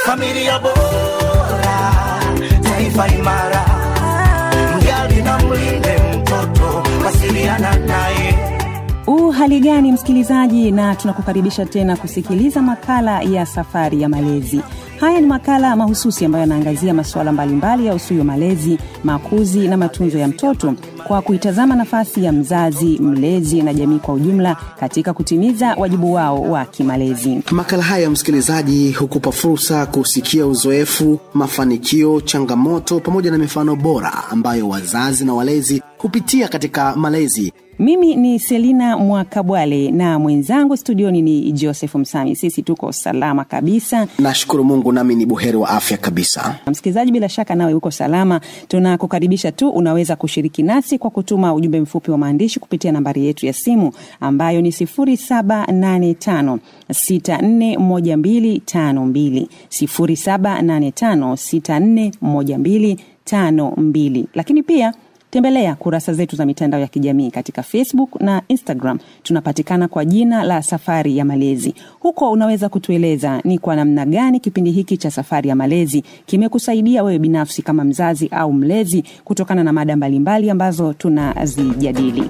familia bora, taifa imara. Mjali na mlinde mtoto, wasiliana naye. Hali gani msikilizaji, na tunakukaribisha tena kusikiliza makala ya Safari ya Malezi. Haya ni makala mahususi ambayo yanaangazia masuala mbalimbali ya usuyo malezi, makuzi na matunzo ya mtoto kwa kuitazama nafasi ya mzazi, mlezi na jamii kwa ujumla katika kutimiza wajibu wao wa kimalezi. Makala haya msikilizaji hukupa fursa kusikia uzoefu, mafanikio, changamoto pamoja na mifano bora ambayo wazazi na walezi kupitia katika malezi. Mimi ni Selina Mwakabwale na mwenzangu studioni ni Joseph Msami. Sisi tuko salama kabisa. Nashukuru Mungu, nami ni buheri wa afya kabisa. Msikilizaji, bila shaka nawe uko salama. Tunakukaribisha tu, unaweza kushiriki nasi kwa kutuma ujumbe mfupi wa maandishi kupitia nambari yetu ya simu ambayo ni 0785641252 0785641252. Lakini pia tembelea kurasa zetu za mitandao ya kijamii katika Facebook na Instagram. Tunapatikana kwa jina la Safari ya Malezi. Huko unaweza kutueleza ni kwa namna gani kipindi hiki cha Safari ya Malezi kimekusaidia wewe binafsi kama mzazi au mlezi kutokana na mada mbalimbali ambazo tunazijadili.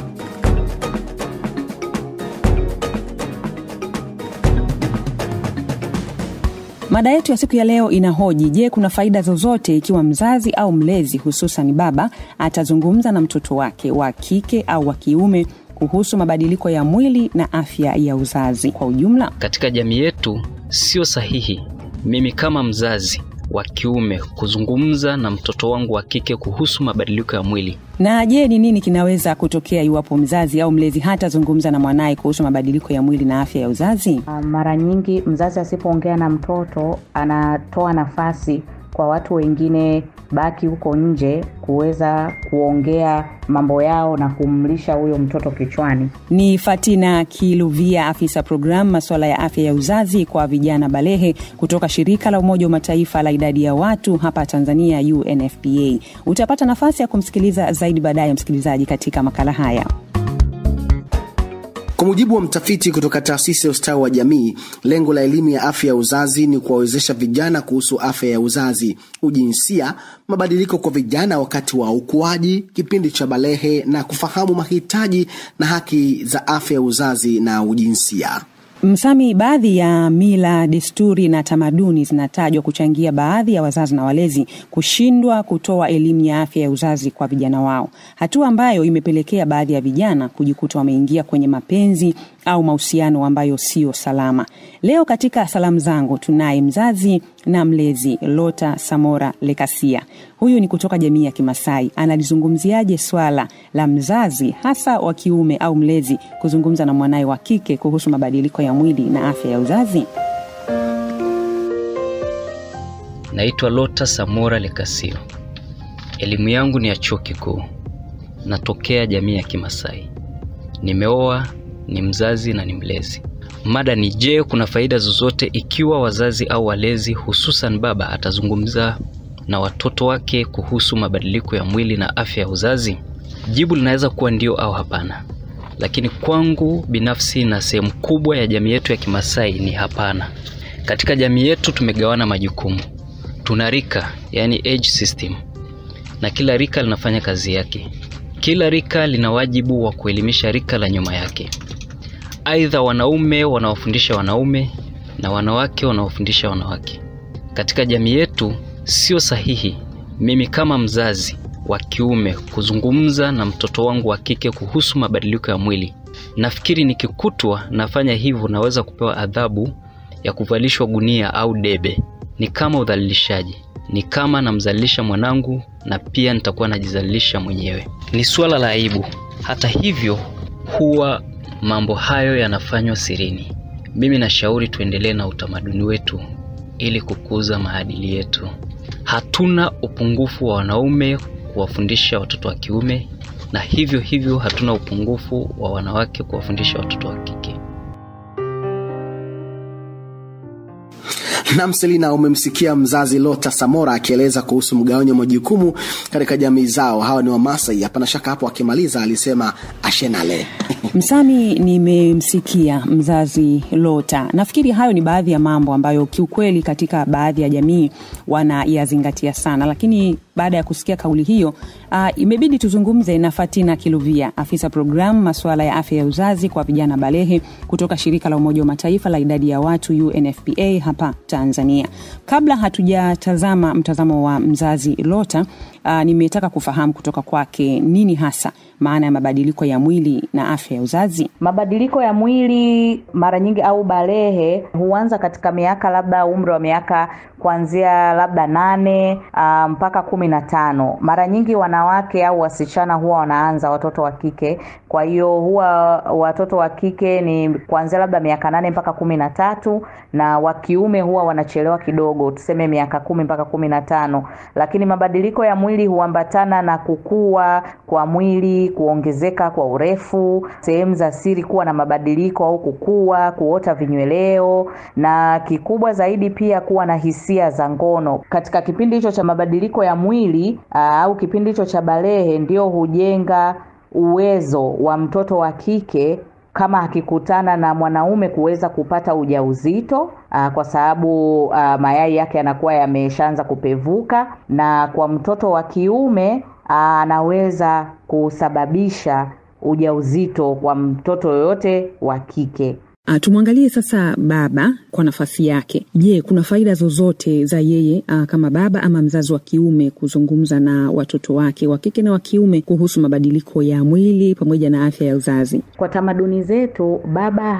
Mada yetu ya siku ya leo inahoji, je, kuna faida zozote ikiwa mzazi au mlezi hususan baba atazungumza na mtoto wake wa kike au wa kiume kuhusu mabadiliko ya mwili na afya ya uzazi kwa ujumla? Katika jamii yetu sio sahihi mimi kama mzazi wa kiume kuzungumza na mtoto wangu wa kike kuhusu mabadiliko ya mwili. Na je, ni nini kinaweza kutokea iwapo mzazi au mlezi hatazungumza na mwanae kuhusu mabadiliko ya mwili na afya ya uzazi? Mara nyingi mzazi asipoongea na mtoto anatoa nafasi kwa watu wengine baki huko nje kuweza kuongea mambo yao na kumlisha huyo mtoto kichwani. Ni Fatina Kiluvia, afisa program masuala ya afya ya uzazi kwa vijana balehe kutoka shirika la Umoja wa Mataifa la idadi ya watu hapa Tanzania, UNFPA. Utapata nafasi ya kumsikiliza zaidi baadaye msikilizaji katika makala haya. Kwa mujibu wa mtafiti kutoka taasisi ya ustawi wa jamii, lengo la elimu ya afya ya uzazi ni kuwawezesha vijana kuhusu afya ya uzazi, ujinsia, mabadiliko kwa vijana wakati wa ukuaji, kipindi cha balehe na kufahamu mahitaji na haki za afya ya uzazi na ujinsia. Msami, baadhi ya mila, desturi na tamaduni zinatajwa kuchangia baadhi ya wazazi na walezi kushindwa kutoa elimu ya afya ya uzazi kwa vijana wao. Hatua ambayo imepelekea baadhi ya vijana kujikuta wameingia kwenye mapenzi au mahusiano ambayo sio salama. Leo katika salamu zangu tunaye mzazi na mlezi Lota Samora Lekasia. Huyu ni kutoka jamii ya Kimasai. Analizungumziaje swala la mzazi hasa wa kiume au mlezi kuzungumza na mwanae wa kike kuhusu mabadiliko ya mwili na afya ya uzazi? Naitwa Lota Samora Lekasia. Elimu yangu ni ya chuo kikuu. Natokea jamii ya Kimasai. Nimeoa, ni mzazi na ni mlezi. Mada ni, je, kuna faida zozote ikiwa wazazi au walezi hususan baba atazungumza na watoto wake kuhusu mabadiliko ya mwili na afya ya uzazi? Jibu linaweza kuwa ndio au hapana. Lakini kwangu binafsi na sehemu kubwa ya jamii yetu ya Kimasai ni hapana. Katika jamii yetu tumegawana majukumu. Tuna rika, yani age system. Na kila rika linafanya kazi yake. Kila rika lina wajibu wa kuelimisha rika la nyuma yake. Aidha wanaume wanawafundisha wanaume na wanawake wanawafundisha wanawake. Katika jamii yetu sio sahihi mimi kama mzazi wa kiume kuzungumza na mtoto wangu wa kike kuhusu mabadiliko ya mwili. Nafikiri nikikutwa nafanya hivyo naweza kupewa adhabu ya kuvalishwa gunia au debe. Ni kama udhalilishaji. Ni kama namzalilisha mwanangu na pia nitakuwa najizalilisha mwenyewe. Ni swala la aibu. Hata hivyo huwa mambo hayo yanafanywa sirini. Mimi nashauri tuendelee na utamaduni wetu ili kukuza maadili yetu. Hatuna upungufu wa wanaume kuwafundisha watoto wa kiume, na hivyo hatuna upungufu wa wanawake kuwafundisha watoto wa kike. Na Selina, umemsikia mzazi Lota Samora akieleza kuhusu mgawanyo wa majukumu katika jamii zao. Hawa ni Wamasai. Hapana shaka hapo akimaliza alisema ashenale. Msami, nimemsikia mzazi Lota. Nafikiri hayo ni baadhi ya mambo ambayo kiukweli katika baadhi ya jamii wanayazingatia sana. Lakini baada ya kusikia kauli hiyo, imebidi tuzungumze na Fatina Kiluvia, afisa programu masuala ya afya ya uzazi kwa vijana balehe kutoka shirika la Umoja wa Mataifa la idadi ya watu UNFPA hapa Tanzania. Kabla hatujatazama mtazamo wa mzazi Lota, nimetaka kufahamu kutoka kwake nini hasa maana ya mabadiliko ya mwili na afya ya uzazi. Mabadiliko ya mwili mara nyingi au balehe huanza katika miaka, labda umri wa miaka kuanzia labda 8 mpaka 15. Mara nyingi wanawake au wasichana huwa wanaanza watoto wa kike. Kwa hiyo huwa watoto wa kike ni kuanzia labda miaka 8 mpaka 13, na wa kiume huwa wanachelewa kidogo, tuseme miaka 10 mpaka 15. Lakini mabadiliko ya mwili huambatana na kukua kwa mwili, kuongezeka kwa urefu, sehemu za siri kuwa na mabadiliko au kukua, kuota vinyweleo, na kikubwa zaidi pia kuwa na hisia za ngono. Katika kipindi hicho cha mabadiliko ya mwili au kipindi hicho cha balehe ndio hujenga uwezo wa mtoto wa kike kama akikutana na mwanaume kuweza kupata ujauzito, kwa sababu mayai yake yanakuwa yameshaanza kupevuka, na kwa mtoto wa kiume anaweza kusababisha ujauzito kwa mtoto yoyote wa kike. Tumwangalie sasa baba kwa nafasi yake. Je, kuna faida zozote za yeye kama baba ama mzazi wa kiume kuzungumza na watoto wake wa kike na wa kiume kuhusu mabadiliko ya mwili pamoja na afya ya uzazi? Kwa tamaduni zetu, baba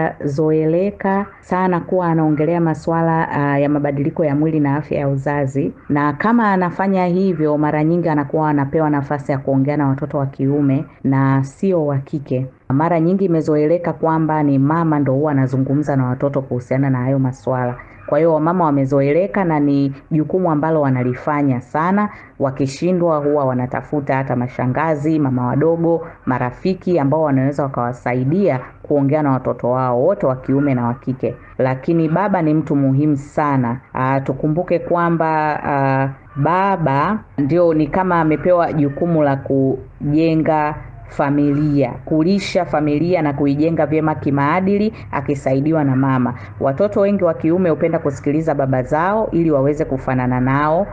hajazoeleka sana kuwa anaongelea masuala ya mabadiliko ya mwili na afya ya uzazi, na kama anafanya hivyo mara nyingi anakuwa anapewa nafasi ya kuongea na watoto wa kiume na sio wa kike. Mara nyingi imezoeleka kwamba ni mama ndo huwa anazungumza na watoto kuhusiana na hayo masuala. Kwa hiyo wamama wamezoeleka na ni jukumu ambalo wanalifanya sana. Wakishindwa huwa wanatafuta hata mashangazi, mama wadogo, marafiki ambao wanaweza wakawasaidia kuongea na watoto wao wote wa kiume na wa kike. Lakini baba ni mtu muhimu sana. Tukumbuke kwamba baba ndio ni kama amepewa jukumu la kujenga familia, kulisha familia na kuijenga vyema kimaadili akisaidiwa na mama. Watoto wengi wa kiume hupenda kusikiliza baba zao ili waweze kufanana nao.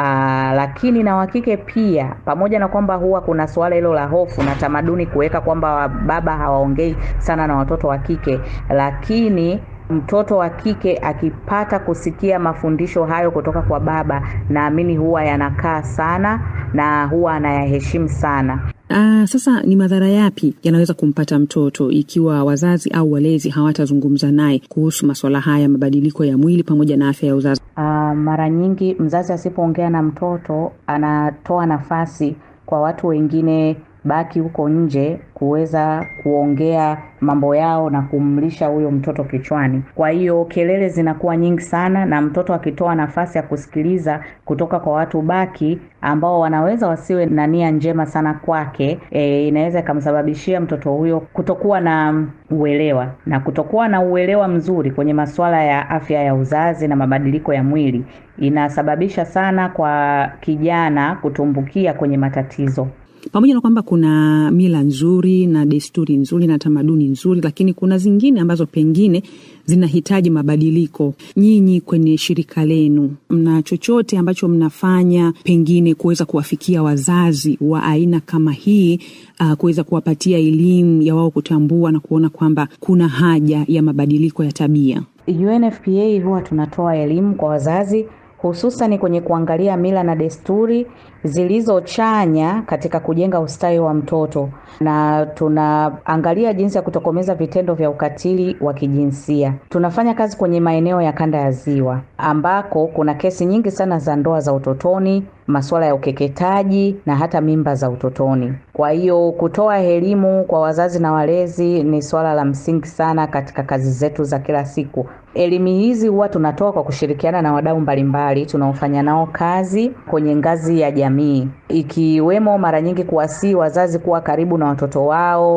Lakini na wakike pia, pamoja na kwamba huwa kuna swala hilo la hofu na tamaduni kuweka kwamba baba hawaongei sana na watoto wa kike, lakini mtoto wa kike akipata kusikia mafundisho hayo kutoka kwa baba, naamini huwa yanakaa sana na huwa anayaheshimu sana. Sasa ni madhara yapi yanaweza kumpata mtoto ikiwa wazazi au walezi hawatazungumza naye kuhusu masuala haya, mabadiliko ya mwili pamoja na afya ya uzazi? Mara nyingi mzazi asipoongea na mtoto anatoa nafasi kwa watu wengine baki huko nje kuweza kuongea mambo yao na kumlisha huyo mtoto kichwani. Kwa hiyo kelele zinakuwa nyingi sana, na mtoto akitoa nafasi ya kusikiliza kutoka kwa watu baki ambao wanaweza wasiwe na nia njema sana kwake, inaweza kumsababishia mtoto huyo kutokuwa na uelewa, na kutokuwa na uelewa mzuri kwenye masuala ya afya ya uzazi na mabadiliko ya mwili inasababisha sana kwa kijana kutumbukia kwenye matatizo. Pamoja na kwamba kuna mila nzuri na desturi nzuri na tamaduni nzuri, lakini kuna zingine ambazo pengine zinahitaji mabadiliko. Nyinyi kwenye shirika lenu mna chochote ambacho mnafanya pengine kuweza kuwafikia wazazi wa aina kama hii, kuweza kuwapatia elimu ya wao kutambua na kuona kwamba kuna haja ya mabadiliko ya tabia? UNFPA huwa tunatoa elimu kwa wazazi, hususan kwenye kuangalia mila na desturi zilizochanya katika kujenga ustawi wa mtoto, na tunaangalia jinsi ya kutokomeza vitendo vya ukatili wa kijinsia. Tunafanya kazi kwenye maeneo ya kanda ya Ziwa ambako kuna kesi nyingi sana za ndoa za utotoni, masuala ya ukeketaji na hata mimba za utotoni. Kwa hiyo kutoa elimu kwa wazazi na walezi ni swala la msingi sana katika kazi zetu za kila siku. Elimu hizi huwa tunatoa kwa kushirikiana na wadau mbalimbali tunaofanya nao kazi kwenye ngazi ya jamii, ikiwemo mara nyingi kuwasihi wazazi kuwa karibu na watoto wao,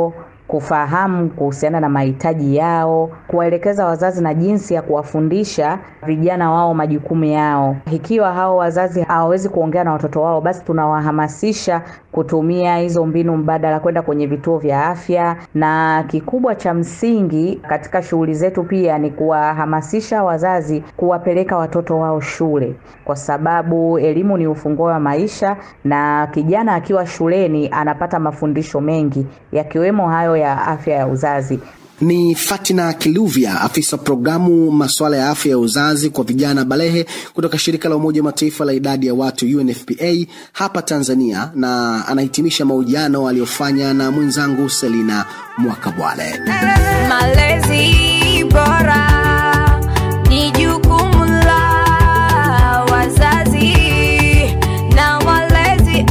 kufahamu kuhusiana na mahitaji yao, kuwaelekeza wazazi na jinsi ya kuwafundisha vijana wao majukumu yao. Ikiwa hao wazazi hawawezi kuongea na watoto wao, basi tunawahamasisha kutumia hizo mbinu mbadala, kwenda kwenye vituo vya afya. Na kikubwa cha msingi katika shughuli zetu pia ni kuwahamasisha wazazi kuwapeleka watoto wao shule, kwa sababu elimu ni ufunguo wa maisha, na kijana akiwa shuleni anapata mafundisho mengi yakiwemo hayo ya afya ya uzazi. Ni Fatina Kiluvia, afisa programu masuala ya afya ya uzazi kwa vijana balehe kutoka shirika la Umoja Mataifa la idadi ya watu UNFPA hapa Tanzania, na anahitimisha mahojiano aliyofanya na mwenzangu Selina Mwakabwale. Malezi bora ni jukumu la wazazi na walezi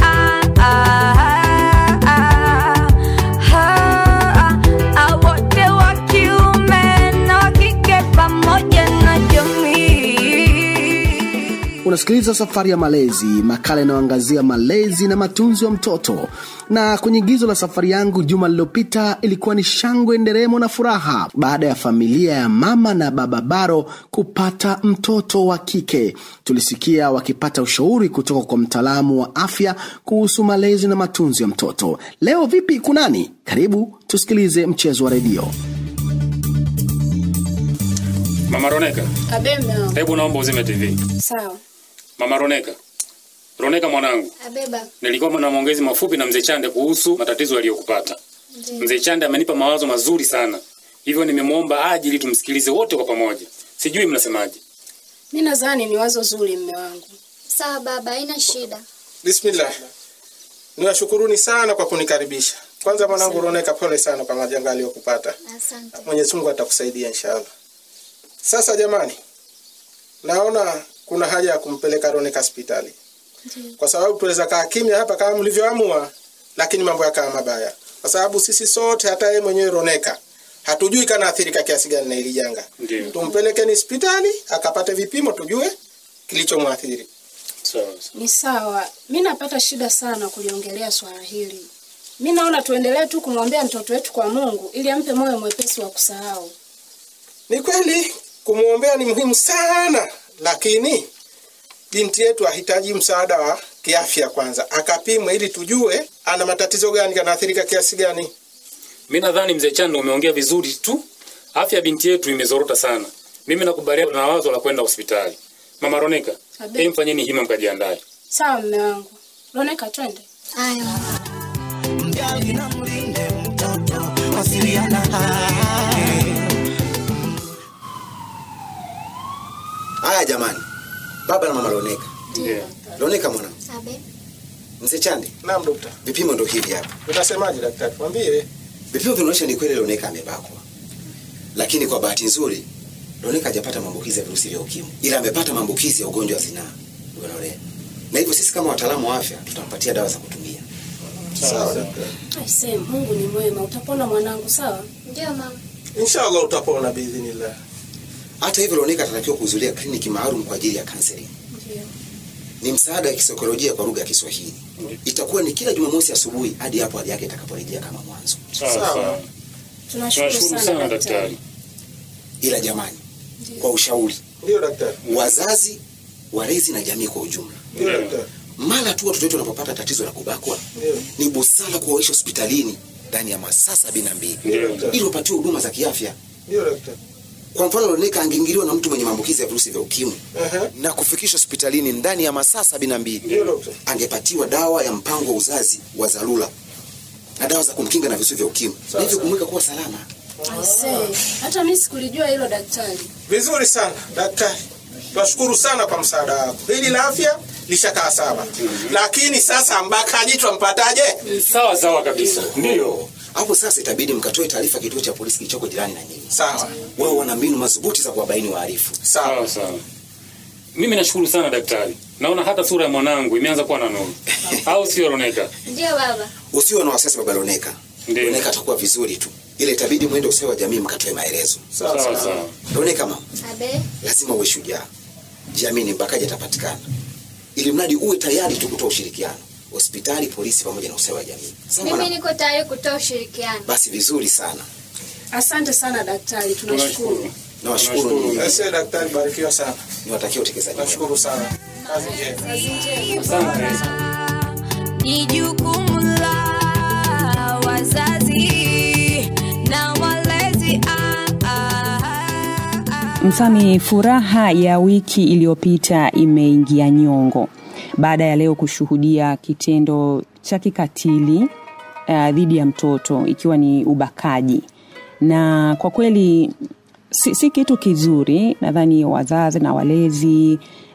wote wa kiume na wa kike pamoja na jamii. Unasikiliza Safari ya Malezi, makala inayoangazia malezi na matunzo ya mtoto. Na kwenye gizo la safari yangu juma lililopita ilikuwa ni shangwe, nderemo na furaha baada ya familia ya mama na baba Baro kupata mtoto wa kike. Tulisikia wakipata ushauri kutoka kwa mtaalamu wa afya kuhusu malezi na matunzo ya mtoto. Leo vipi kunani? Karibu tusikilize mchezo wa redio. Mama Roneka. Abembe. Hebu naomba uzime TV. Sawa. Mama Roneka. Roneka mwanangu. Abeba. Nilikuwa na maongezi mafupi na Mzee Chande kuhusu matatizo aliyokupata. Mzee Chande amenipa mawazo mazuri sana. Hivyo nimemuomba aje ili tumsikilize wote kwa pamoja. Sijui mnasemaje. Mimi nadhani ni wazo zuri mume wangu. Sawa baba, haina shida. Bismillah. Niwashukuruni sana kwa kunikaribisha. Kwanza mwanangu Roneka, pole sana kwa majanga aliyokupata. Asante. Mwenyezi Mungu atakusaidia inshallah. Sasa jamani, naona kuna haja ya kumpeleka Roneka hospitali. Kwa sababu tuweza kaa kimya hapa kama mlivyoamua, lakini mambo yakawa mabaya. Kwa sababu sisi sote, hata yeye mwenyewe Roneka, hatujui kana athirika kiasi gani na hili janga. Tumpelekeni hospitali akapate vipimo tujue kilichomwathiri. Sawa. Ni sawa. Mimi napata shida sana kuliongelea swala hili. Mimi naona tuendelee tu kumwombea mtoto wetu kwa Mungu ili ampe moyo mwepesi wa kusahau. Ni kweli kumuombea ni muhimu sana, lakini binti yetu ahitaji msaada wa kiafya kwanza. Akapimwe ili tujue ana matatizo gani, kanaathirika kiasi gani. Mimi nadhani Mzee Chande umeongea vizuri tu. Afya ya binti yetu imezorota sana. Mimi nakubaliana na wazo la kwenda hospitali. Mama Roneka, mfanyeni hima mkajiandae. Sawa mume wangu. Roneka twende. Haya. Mjali na mlinde mtoto, wasiliana hai. Haya jamani. Baba na mama Roneka. Ndiyo. Roneka mwanangu. Sabe. Mzee Chande. Naam daktari. Vipimo ndio hivi hapa. Unasemaje daktari? Mwambie. Vipimo vinaonyesha ni kweli Roneka amebakwa. Lakini kwa bahati nzuri Roneka hajapata maambukizi ya virusi vya ukimwi, ila amepata maambukizi ya ugonjwa wa zinaa. Unaona? Na hivyo sisi kama wataalamu wa afya tutampatia dawa za kutumia. Sawa daktari. Aisee, Mungu ni mwema. Utapona mwanangu, sawa? Ndio mama. Inshallah utapona biidhnillah. Hata hivyo Roneka atatakiwa kuhudhuria kliniki maalum kwa ajili ya counseling. Ndio. Ni msaada wa kisaikolojia kwa lugha ya Kiswahili. Itakuwa ni kila Jumamosi asubuhi hadi hapo hali yake itakaporejea kama mwanzo. Sawa. Tunashukuru sana daktari. Ila jamani, kwa ushauri. Ndio daktari. Wazazi, walezi na jamii kwa ujumla. Ndio daktari. Mara tu watoto wetu wanapopata tatizo la kubakwa, ni busara kuwaisha hospitalini ndani ya masaa 72 ili wapatiwe huduma za kiafya. Ndio daktari. Kwa mfano Roneka angeingiliwa na mtu mwenye maambukizi ya virusi vya ukimwi na kufikishwa hospitalini ndani ya masaa 72, angepatiwa dawa ya mpango wa uzazi wa dharura na dawa za kumkinga na virusi vya ukimwi, na hivyo kumweka kuwa salama. Aisee, hata mimi sikulijua hilo daktari. Vizuri sana daktari. Tunashukuru sana kwa msaada wako. Hili la afya lishakaa sawa. Lakini sasa mbakaji tumpataje? Sawa kabisa. Ndio. Hapo sasa itabidi mkatoe taarifa kituo cha polisi kilichoko jirani na nyinyi. Sawa. Wao wana mbinu madhubuti za kuwabaini wahalifu. Sawa. Mimi nashukuru sana daktari. Naona hata sura ya mwanangu imeanza kuwa na nuru. Au sio Roneka? Ndio baba. Usiwe na wasiwasi baba Roneka. Roneka atakuwa vizuri tu. Ile itabidi muende usawa wa jamii mkatoe maelezo. Sawa. Roneka mama. Abe. Lazima uwe shujaa. Jiamini mbakaje atapatikana. Ili mradi uwe tayari tu kutoa ushirikiano. hospitali, polisi pamoja na ustawi wa jamii. Mimi niko tayari kutoa ushirikiano. Basi vizuri sana. Asante sana daktari, tunashukuru. Nawashukuru. Asante daktari, barikiwa sana. Niwatakie utekelezaji. Nashukuru sana. Kazi njema. Asante. Ni jukumu la wazazi na walezi. Msami, furaha ya wiki iliyopita imeingia nyongo baada ya leo kushuhudia kitendo cha kikatili dhidi ya mtoto, ikiwa ni ubakaji. Na kwa kweli si kitu kizuri. Nadhani wazazi na walezi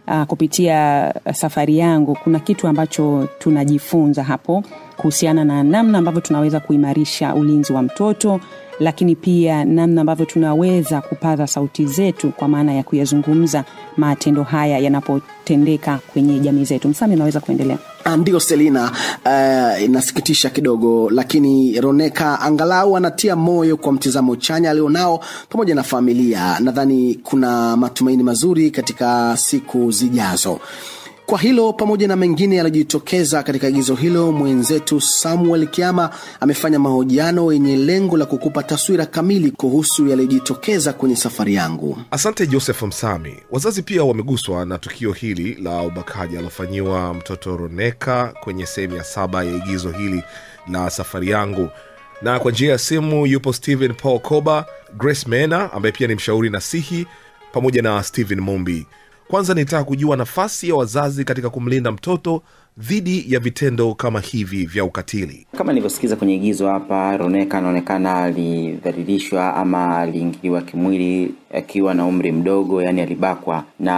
kupitia safari yangu kuna kitu ambacho tunajifunza hapo kuhusiana na namna ambavyo tunaweza kuimarisha ulinzi wa mtoto, lakini pia namna ambavyo tunaweza kupaza sauti zetu kwa maana ya kuyazungumza matendo haya yanapotendeka kwenye jamii zetu. Msami, naweza kuendelea? Ndio Selina, inasikitisha kidogo, lakini Roneka angalau anatia moyo kwa mtizamo chanya alionao pamoja na familia. Nadhani kuna matumaini mazuri katika siku zijazo. Kwa hilo pamoja na mengine yaliyojitokeza katika agizo hilo, mwenzetu Samuel Kiama amefanya mahojiano yenye lengo la kukupa taswira kamili kuhusu yaliyojitokeza kwenye safari yangu. Asante Joseph Msami. Wazazi pia wameguswa na tukio hili la ubakaji alofanyiwa mtoto Roneka kwenye sehemu ya 7 ya agizo hili la safari yangu. Na kwa njia ya simu yupo Stephen Paul Koba, Grace Mena ambaye pia ni mshauri nasihi, pamoja na Stephen Mumbi. Kwanza nitaka kujua nafasi ya wazazi katika kumlinda mtoto dhidi ya vitendo kama hivi vya ukatili. Kama nilivyosikiza kwenye igizo hapa, Roneka anaonekana alidhalilishwa ama aliingiliwa kimwili akiwa na umri mdogo, yani alibakwa, na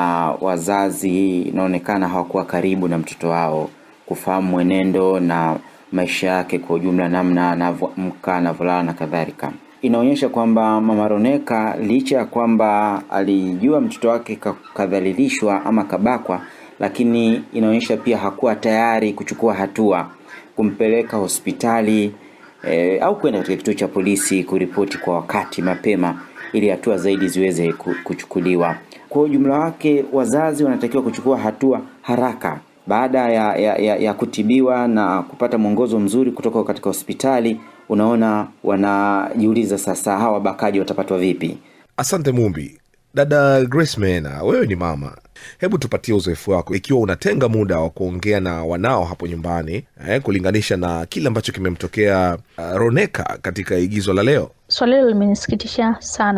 wazazi inaonekana hawakuwa karibu na mtoto wao kufahamu mwenendo na maisha yake kwa ujumla, namna anavyoamka, anavyolala na kadhalika. Inaonyesha kwamba mama Roneka licha ya kwamba alijua mtoto wake kadhalilishwa ama kabakwa, lakini inaonyesha pia hakuwa tayari kuchukua hatua kumpeleka hospitali au kwenda katika kituo cha polisi kuripoti kwa wakati mapema ili hatua zaidi ziweze kuchukuliwa. Kwa ujumla wake, wazazi wanatakiwa kuchukua hatua haraka baada ya kutibiwa na kupata mwongozo mzuri kutoka katika hospitali. Unaona, wanajiuliza sasa hawa bakaji watapatwa vipi? Asante Mumbi. Dada Grace Mena, wewe ni mama. Hebu tupatie uzoefu wako ikiwa unatenga muda wa kuongea na wanao hapo nyumbani, kulinganisha na kile ambacho kimemtokea Roneka katika igizo la leo. Swala hilo limenisikitisha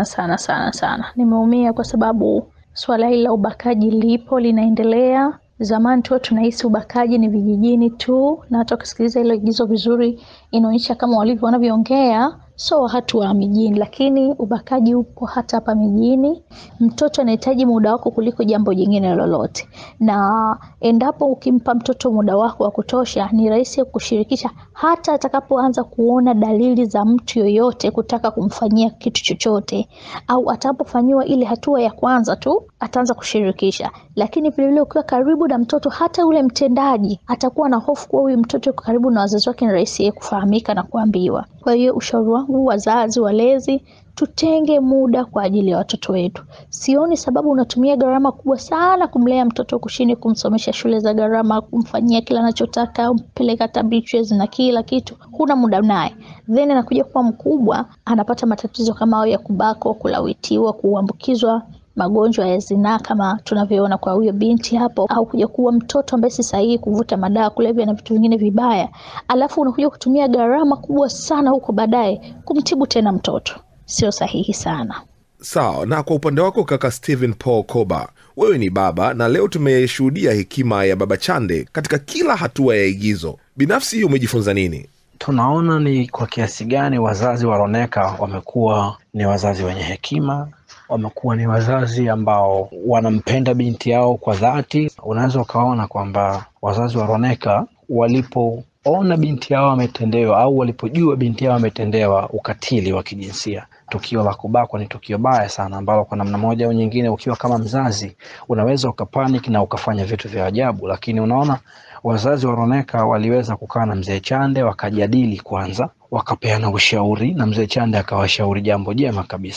sana. Nimeumia kwa sababu swala hili la ubakaji lipo, linaendelea. Zamani tu tunahisi ubakaji ni vijijini tu, na hata ukisikiliza ile igizo vizuri inaonyesha kama walivyo wanavyoongea so watu wa mijini, lakini ubakaji upo hata hapa mijini. Mtoto anahitaji muda wako kuliko jambo jingine lolote, na endapo ukimpa mtoto muda wako wa kutosha, ni rahisi kushirikisha hata atakapoanza kuona dalili za mtu yoyote kutaka kumfanyia kitu chochote, au atakapofanyiwa ile hatua ya kwanza tu ataanza kushirikisha. Lakini vile vile ukiwa karibu na mtoto, hata ule mtendaji atakuwa na hofu kwa huyu mtoto yuko karibu na wazazi wake, ni rahisi kufahamika na kuambiwa. Kwa hiyo ushauri wangu, wazazi, walezi, tutenge muda kwa ajili ya watoto wetu. Sioni sababu unatumia gharama kubwa sana kumlea mtoto kushini kumsomesha shule za gharama, kumfanyia kila anachotaka, umpeleka tabiches na kila kitu. Huna muda naye. Then anakuja kuwa mkubwa, anapata matatizo kama hayo ya kubakwa, kulawitiwa, kuambukizwa magonjwa ya zinaa kama tunavyoona kwa huyo binti hapo, au kuja kuwa mtoto ambaye si sahihi, kuvuta madawa, kulevya na vitu vingine vibaya. Alafu unakuja kutumia gharama kubwa sana huko baadaye kumtibu tena mtoto. Sio sahihi sana. Sawa. Na kwa upande wako kaka Stephen Paul Koba, wewe ni baba na leo tumeshuhudia hekima ya Baba Chande katika kila hatua ya igizo. Binafsi umejifunza nini? Tunaona ni kwa kiasi gani wazazi wa Roneka wamekuwa ni wazazi wenye hekima, wamekuwa ni wazazi ambao wanampenda binti yao kwa dhati. Unaweza ukaona kwamba wazazi wa Roneka walipoona binti yao ametendewa au walipojua binti yao ametendewa ukatili wa kijinsia, tukio la kubakwa ni tukio baya sana ambalo kwa namna moja au nyingine ukiwa kama mzazi unaweza ukapanic na ukafanya vitu vya ajabu. Lakini unaona wazazi wa Roneka waliweza kukaa na mzee Chande, wakajadili kwanza, wakapeana ushauri, na mzee Chande akawashauri jambo jema kabisa.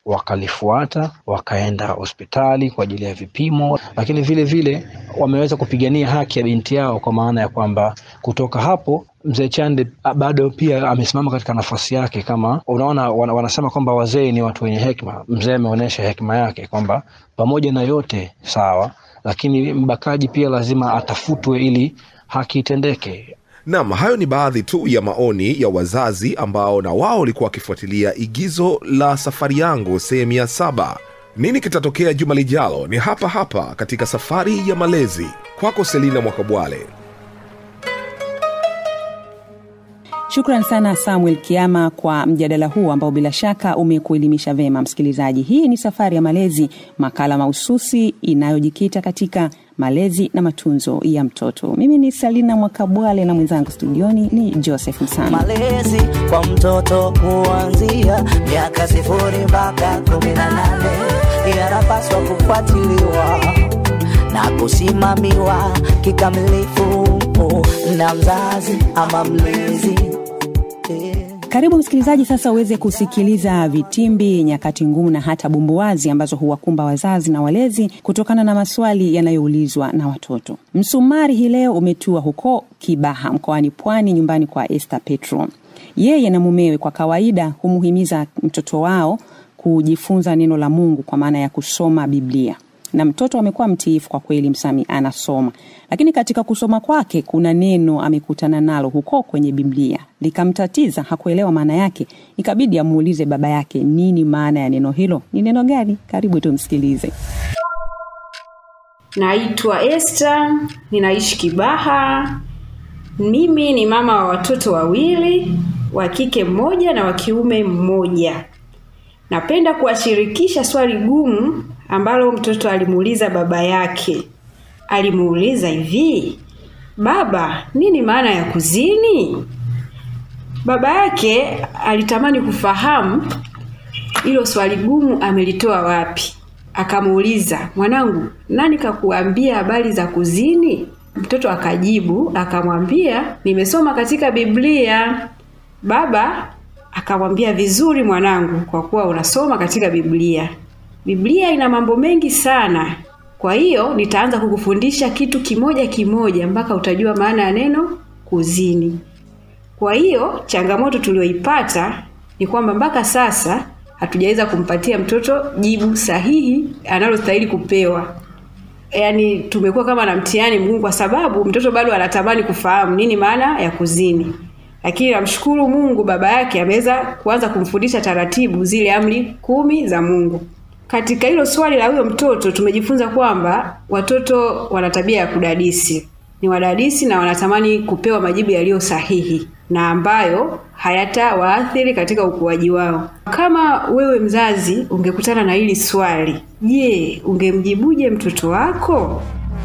wakalifuata, wakaenda hospitali kwa ajili ya vipimo, lakini vile vile wameweza kupigania haki ya binti yao, kwa maana ya kwamba kutoka hapo Mzee Chande bado pia amesimama katika nafasi yake. Kama unaona, wanasema kwamba wazee ni watu wenye hekima. Mzee ameonyesha hekima yake kwamba pamoja na yote sawa, lakini mbakaji pia lazima atafutwe ili haki itendeke. Naam, hayo ni baadhi tu ya maoni ya wazazi ambao na wao walikuwa wakifuatilia igizo la Safari Yangu sehemu ya 7. Nini kitatokea juma lijalo? Ni hapa hapa katika Safari ya Malezi. Kwako Selina Mwakabwale. Shukran sana Samuel Kiama kwa mjadala huu ambao bila shaka umekuelimisha vema msikilizaji. Hii ni Safari ya Malezi, makala mahususi inayojikita katika malezi na matunzo ya mtoto. Mimi ni Selina Mwakabwale na mwenzangu studioni ni Joseph Msami. Malezi kwa mtoto kuanzia miaka 0 mpaka 18 yanapaswa kufuatiliwa na kusimamiwa kikamilifu na mzazi ama mlezi. Karibu msikilizaji sasa uweze kusikiliza vitimbi, nyakati ngumu na hata bumbuazi ambazo huwakumba wazazi na walezi kutokana na maswali yanayoulizwa na watoto. Msumari hii leo umetua huko Kibaha mkoani Pwani, nyumbani kwa Esther Petro. Yeye na mumewe kwa kawaida humuhimiza mtoto wao kujifunza neno la Mungu kwa maana ya kusoma Biblia. Na mtoto amekuwa mtiifu kwa kweli, Msami anasoma. Lakini katika kusoma kwake kuna neno amekutana nalo huko kwenye Biblia. Likamtatiza, hakuelewa maana yake. Ikabidi amuulize baba yake nini maana ya neno hilo. Ni neno gani? Karibu tumsikilize. Naitwa Esther, ninaishi Kibaha. Mimi ni mama wa watoto 2, wa kike 1 na wa kiume 1. Napenda kuwashirikisha swali gumu ambalo mtoto alimuuliza baba yake. Alimuuliza hivi: "Baba, nini maana ya kuzini?" Baba yake alitamani kufahamu hilo swali gumu amelitoa wapi. Akamuuliza, "Mwanangu, nani kakuambia habari za kuzini?" Mtoto akajibu, akamwambia, "Nimesoma katika Biblia." Baba akamwambia, "Vizuri mwanangu, kwa kuwa unasoma katika Biblia. Biblia ina mambo mengi sana. Kwa hiyo nitaanza kukufundisha kitu kimoja kimoja mpaka utajua maana ya neno kuzini." Kwa hiyo changamoto tulioipata ni kwamba mpaka sasa hatujaweza kumpatia mtoto jibu sahihi analostahili kupewa. Yaani tumekuwa kama na mtihani mgumu kwa sababu mtoto bado anatamani kufahamu nini maana ya kuzini. Lakini namshukuru Mungu, baba yake ameweza kuanza kumfundisha taratibu zile amri 10 za Mungu. Katika hilo swali la huyo mtoto tumejifunza kwamba watoto wana tabia ya kudadisi. Ni wadadisi na wanatamani kupewa majibu yaliyo sahihi na ambayo hayatawaathiri katika ukuaji wao. Kama wewe mzazi ungekutana na hili swali, je, ungemjibuje mtoto wako?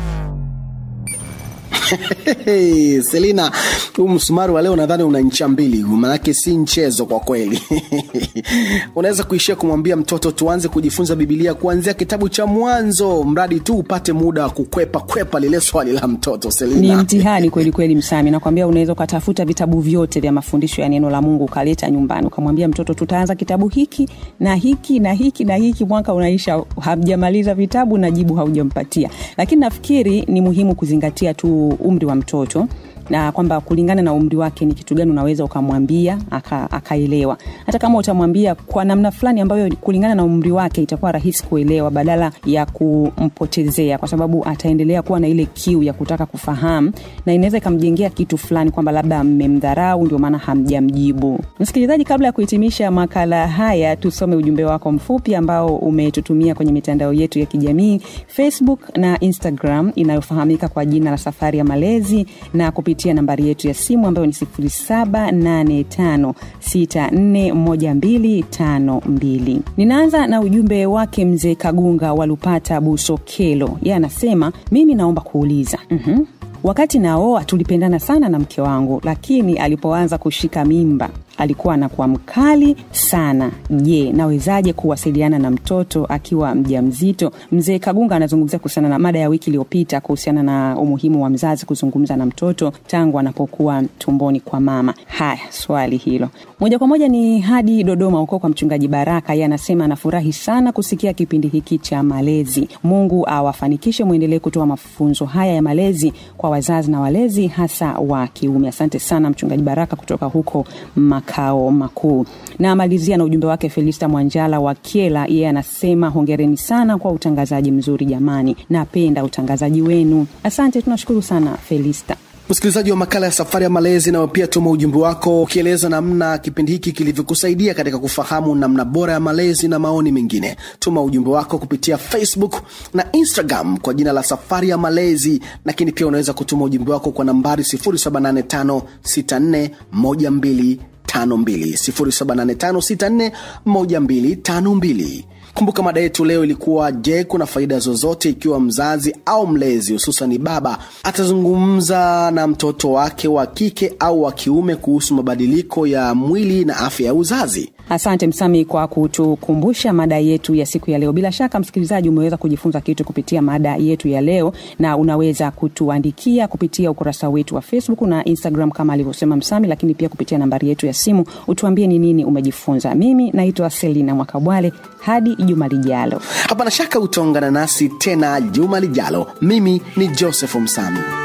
Selina, msumari wa leo nadhani una ncha mbili, maana si mchezo kwa kweli. Unaweza kuishia kumwambia mtoto tuanze kujifunza Biblia kuanzia kitabu cha Mwanzo, mradi tu upate muda wa kukwepa lile swali la mtoto. Selina, ni mtihani kweli kweli Msami. Nakwambia unaweza kutafuta vitabu vyote vya mafundisho ya neno la Mungu ukaleta nyumbani, ukamwambia mtoto tutaanza kitabu hiki na hiki na hiki na hiki, mwaka unaisha hajamaliza vitabu na jibu haujampatia. Lakini nafikiri ni muhimu kuzingatia tu umri wa mtoto na kwamba kulingana na umri wake ni kitu gani unaweza ukamwambia akaelewa. Hata kama utamwambia kwa namna fulani ambayo kulingana na umri wake itakuwa rahisi kuelewa badala ya kumpotezea, kwa sababu ataendelea kuwa na ile kiu ya kutaka kufahamu na inaweza ikamjengea kitu fulani kwamba labda mmemdharau ndio maana hamjamjibu. Msikilizaji, kabla ya kuhitimisha makala haya tusome ujumbe wako mfupi ambao umetutumia kwenye mitandao yetu ya kijamii Facebook na Instagram inayofahamika kwa jina la Safari ya Malezi, na kupitia nambari yetu ya simu ambayo ni 0785641252. Ninaanza na ujumbe wake mzee Kagunga Walupata Busokelo. Yeye anasema, mimi naomba kuuliza. Wakati naoa tulipendana sana na mke wangu, lakini alipoanza kushika mimba alikuwa anakuwa mkali sana. Je, nawezaje kuwasiliana na mtoto akiwa mjamzito? Mzee Kagunga anazungumzia kuhusiana na mada ya wiki iliyopita kuhusiana na umuhimu wa mzazi kuzungumza na mtoto tangu anapokuwa tumboni kwa mama. Haya, swali hilo. Moja kwa moja ni hadi Dodoma huko kwa mchungaji Baraka. Yeye anasema anafurahi sana kusikia kipindi hiki cha malezi. Mungu awafanikishe muendelee kutoa mafunzo haya ya malezi kwa wazazi na walezi hasa wa kiume. Asante sana mchungaji Baraka kutoka huko makao makuu. Na malizia na ujumbe wake Felista Mwanjala wa Kiela. Yeye anasema hongereni sana kwa utangazaji mzuri jamani. Napenda utangazaji wenu. Asante, tunashukuru sana Felista. Msikilizaji wa makala ya Safari ya Malezi, na pia tuma ujumbe wako ukieleza namna kipindi hiki kilivyokusaidia katika kufahamu namna bora ya malezi na maoni mengine. Tuma ujumbe wako kupitia Facebook na Instagram kwa jina la Safari ya Malezi, lakini pia unaweza kutuma ujumbe wako kwa nambari 0785641252 0785641252. Kumbuka mada yetu leo ilikuwa, je, kuna faida zozote ikiwa mzazi au mlezi hususan baba atazungumza na mtoto wake wa kike au wa kiume kuhusu mabadiliko ya mwili na afya ya uzazi? Asante Msami kwa kutukumbusha mada yetu ya siku ya leo. Bila shaka msikilizaji umeweza kujifunza kitu kupitia mada yetu ya leo, na unaweza kutuandikia kupitia ukurasa wetu wa Facebook na Instagram kama alivyosema Msami, lakini pia kupitia nambari yetu ya simu utuambie ni nini umejifunza. Mimi naitwa Selina Mwakabwale, hadi juma lijalo. Hapana shaka utaungana nasi tena juma lijalo. Mimi ni Joseph Msami.